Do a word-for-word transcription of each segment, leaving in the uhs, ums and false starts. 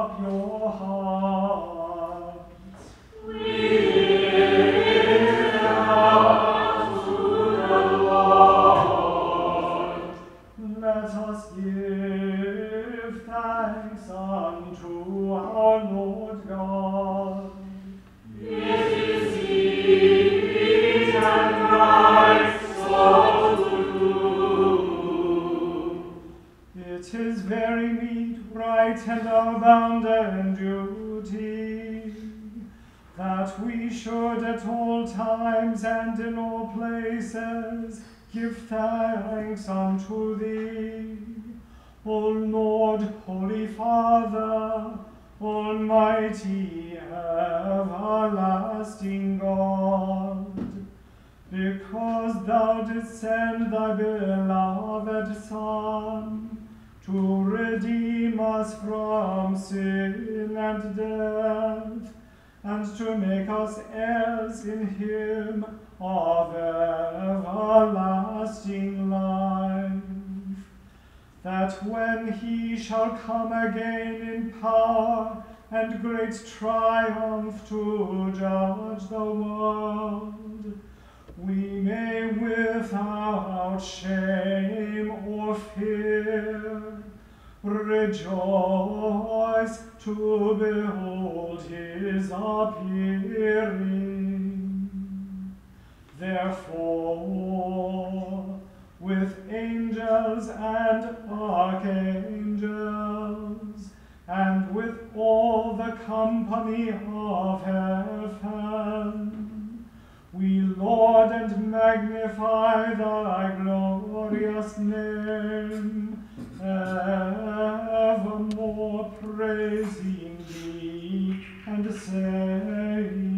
up your hearts. We lift up to the Lord. Let us give thanks unto our Lord God. It is sweet and right so to do. It is very meet, right, and our bounden duty, that we should at all times and in all places give thanks unto thee, O Lord, Holy Father, Almighty, everlasting God, because thou didst send thy beloved Son to redeem us from sin and death, and to make us heirs in him of everlasting life, that when he shall come again in power and great triumph to judge the world, we may without shame or fear rejoice to behold his appearing. Therefore, with angels and archangels, and with all the company of heaven, we laud and magnify thy glorious name, evermore praising thee and saying,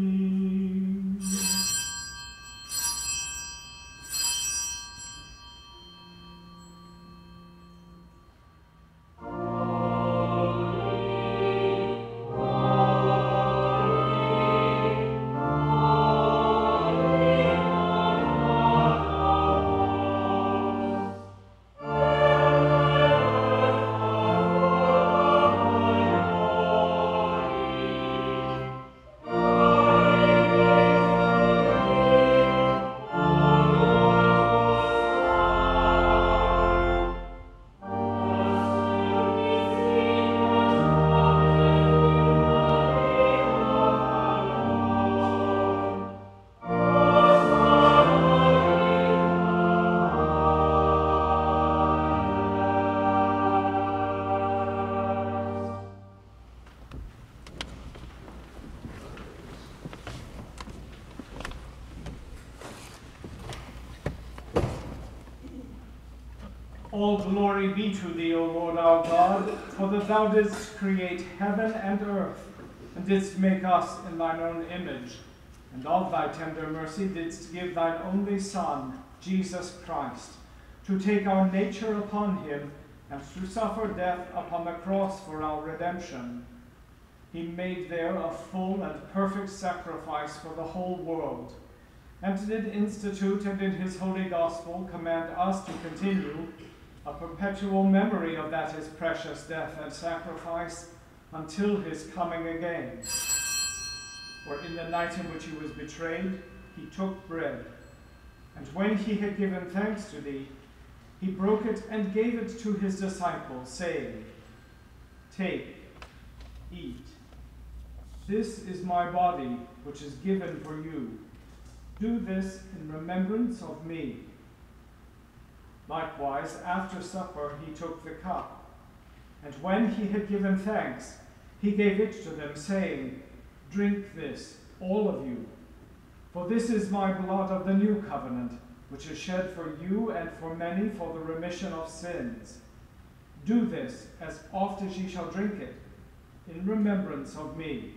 All glory be to thee, O Lord our God, for that thou didst create heaven and earth, and didst make us in thine own image, and of thy tender mercy didst give thine only Son, Jesus Christ, to take our nature upon him, and to suffer death upon the cross for our redemption. He made there a full and perfect sacrifice for the whole world, and did institute and in his holy gospel command us to continue a perpetual memory of that his precious death and sacrifice until his coming again. For in the night in which he was betrayed, he took bread, and when he had given thanks to thee, he broke it and gave it to his disciples, saying, Take, eat. This is my body, which is given for you. Do this in remembrance of me. Likewise, after supper, he took the cup, and when he had given thanks, he gave it to them, saying, Drink this, all of you, for this is my blood of the new covenant, which is shed for you and for many for the remission of sins. Do this as oft as ye shall drink it, in remembrance of me.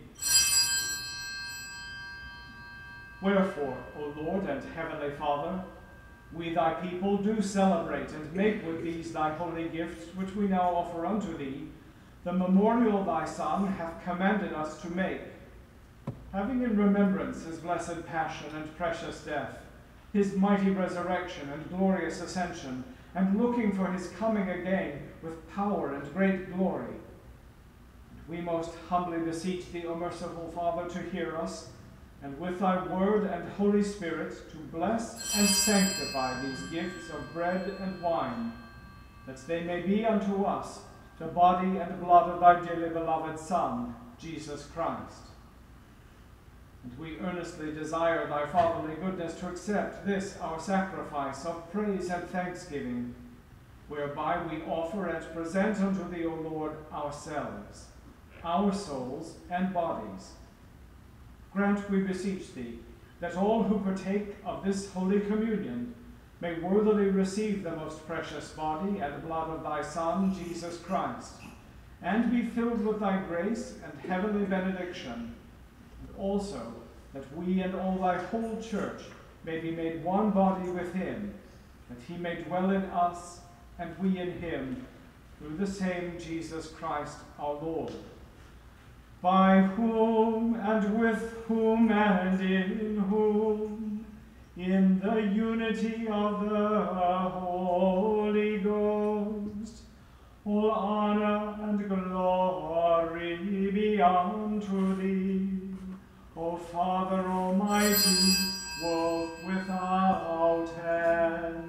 Wherefore, O Lord and heavenly Father, we thy people do celebrate and make with these thy holy gifts, which we now offer unto thee, the memorial thy Son hath commanded us to make, having in remembrance his blessed passion and precious death, his mighty resurrection and glorious ascension, and looking for his coming again with power and great glory. We most humbly beseech thee, O merciful Father, to hear us, and with thy word and Holy Spirit to bless and sanctify these gifts of bread and wine, that they may be unto us the body and blood of thy dearly beloved Son, Jesus Christ. And we earnestly desire thy fatherly goodness to accept this our sacrifice of praise and thanksgiving, whereby we offer and present unto thee, O Lord, ourselves, our souls and bodies. Grant, we beseech thee, that all who partake of this holy communion may worthily receive the most precious body and blood of thy Son, Jesus Christ, and be filled with thy grace and heavenly benediction, and also that we and all thy whole church may be made one body with him, that he may dwell in us and we in him, through the same Jesus Christ our Lord, by whom and with whom and in whom, in the unity of the Holy Ghost, all honor and glory be unto thee, O Father Almighty, world without end.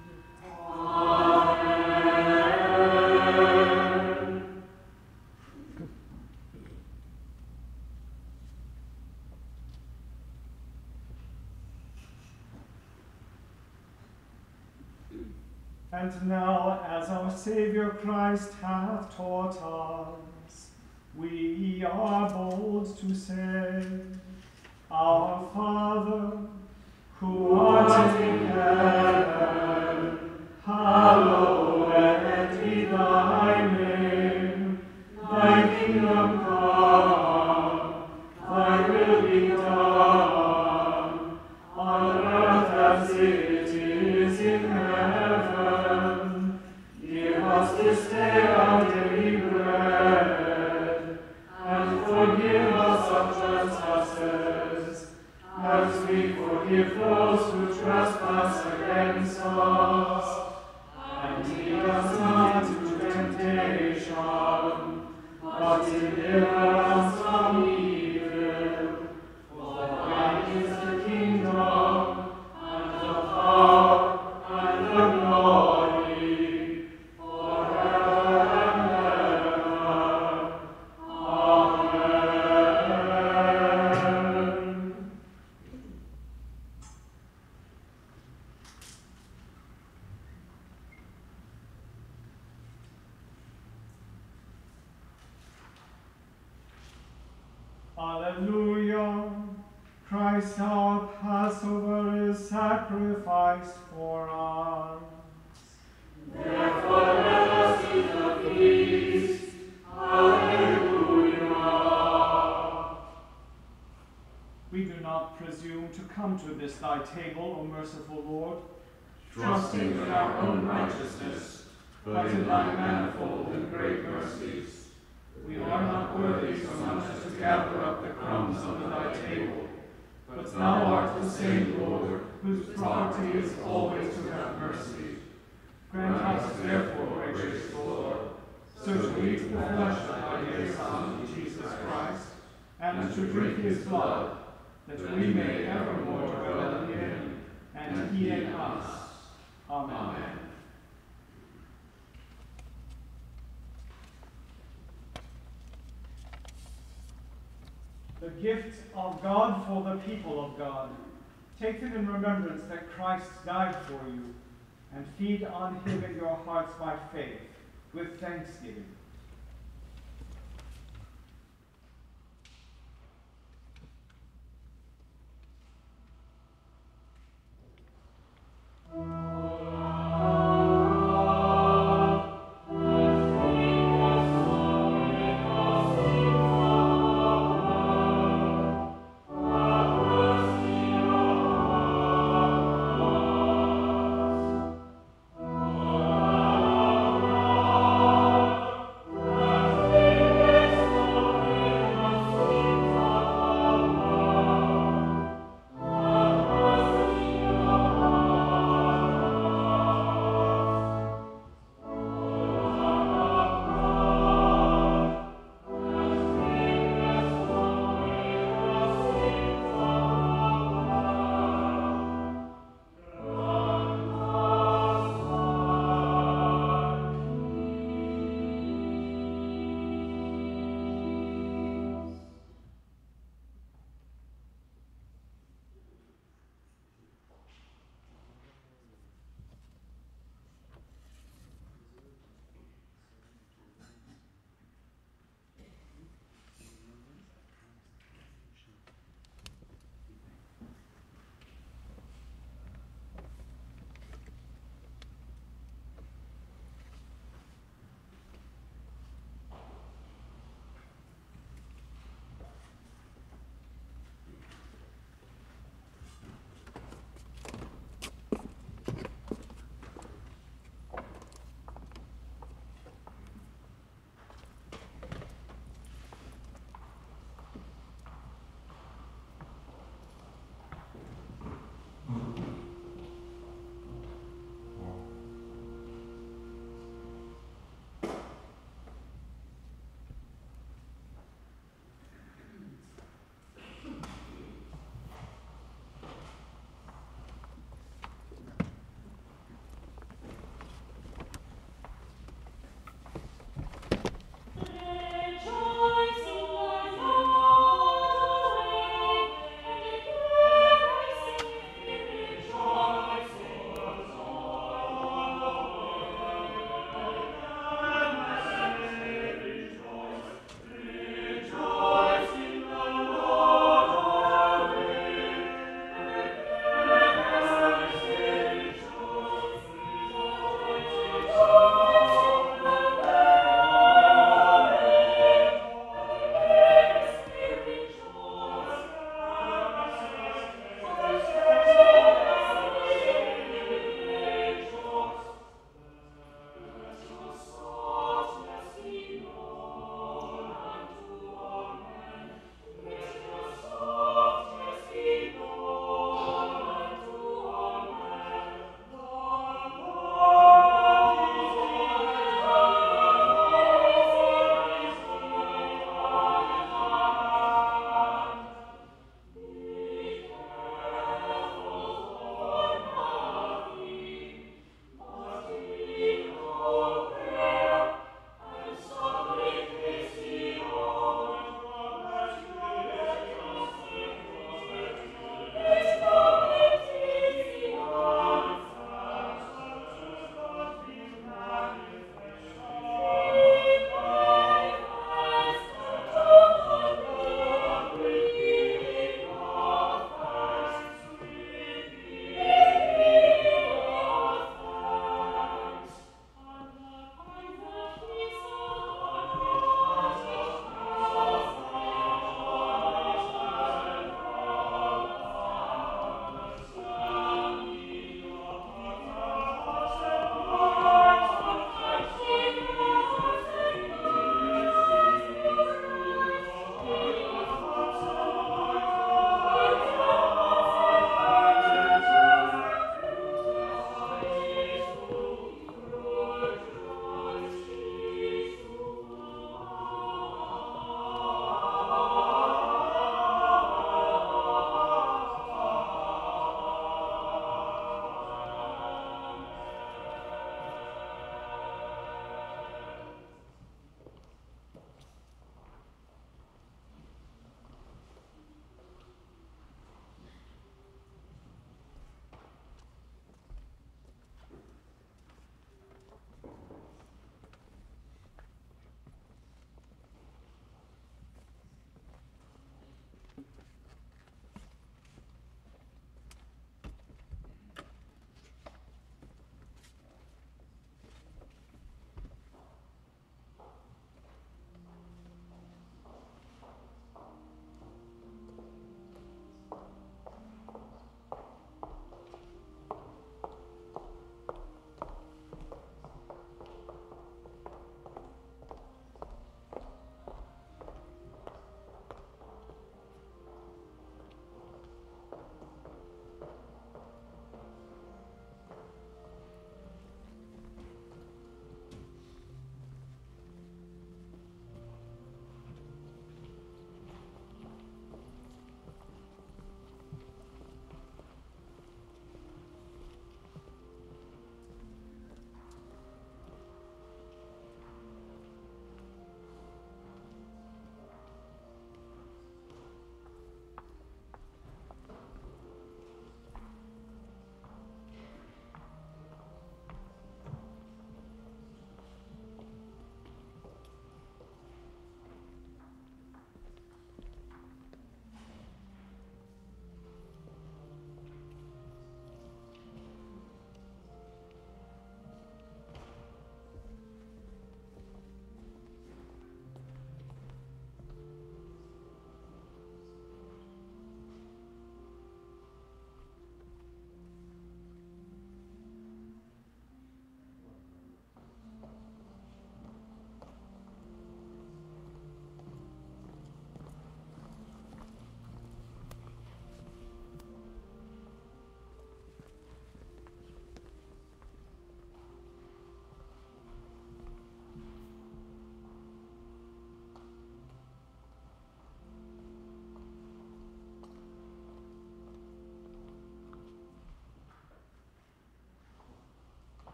Amen. And now, as our Saviour Christ hath taught us, we are bold to say, Our Father, who art in heaven, hallowed be thy name. Thy kingdom come, thy will be done, on earth as it is in heaven. Give us this day our daily bread, and forgive us our trespasses, as we forgive those who trespass against us. And lead us not into temptation, but deliver us from evil. For thine is the kingdom, and the power, and the glory, forever and ever. Amen. Alleluia. Christ our Passover is sacrificed for us. Therefore let us eat the feast. Alleluia. We do not presume to come to this thy table, O merciful Lord, trusting in our own righteousness, but in thy manifold and great mercies. We are not worthy so much as to gather up the crumbs under thy table, but thou art the same Lord, whose property is always to have mercy. Grant us therefore, gracious Lord, so to eat the flesh of thy dear Son, Jesus Christ, and to drink his blood, that we may evermore dwell in him, and he in us. Amen. The gift of God for the people of God. Take it in remembrance that Christ died for you, and feed on him in your hearts by faith, with thanksgiving.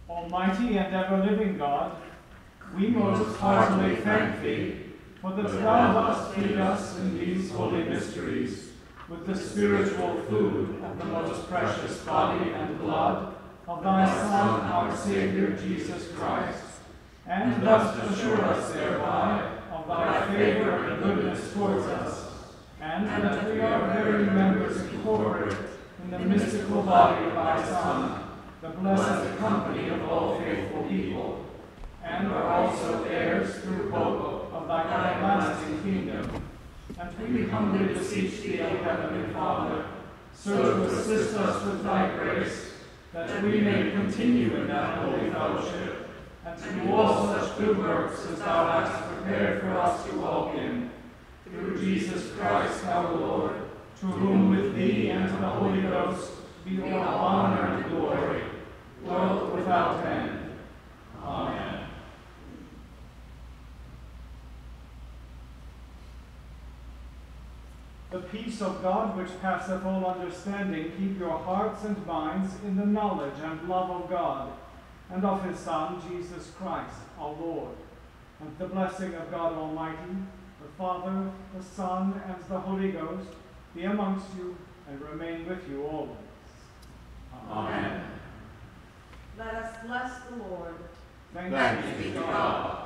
Almighty and ever-living God, we most heartily thank Thee for that Thou dost feed us in these holy mysteries with the spiritual food of the most precious body and blood of Thy Son, our Savior, Jesus Christ, and dost assure us thereby of Thy favor and goodness towards us, and that we are very members incorporate in the mystical body of Thy Son, the blessed company of all faithful people, and are also heirs through hope of Thy everlasting kingdom. And we humbly beseech Thee, O Heavenly Father, so to assist us with Thy grace, that we may continue in that holy fellowship, and to do all such good works as Thou hast prepared for us to walk in, through Jesus Christ our Lord, to whom with Thee and to the Holy Ghost be all honor and glory, world without end. Amen. The peace of God, which passeth all understanding, keep your hearts and minds in the knowledge and love of God, and of His Son, Jesus Christ, our Lord. And the blessing of God Almighty, the Father, the Son, and the Holy Ghost, be amongst you and remain with you always. Amen. Let us bless the Lord. Thanks, Thanks be to God.